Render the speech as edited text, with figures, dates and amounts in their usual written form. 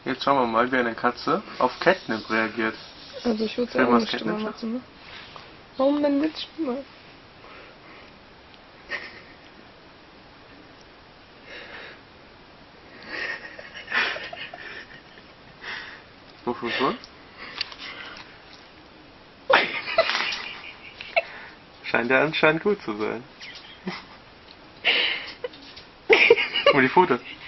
Jetzt schauen wir mal, wie eine Katze auf Catnip reagiert. Also ich würde Film sagen, aus nicht Stimme Catnip, machen, ne? Warum denn mit Stimme? Wofür? Scheint ja anscheinend gut zu sein. Guck mal die Pfote.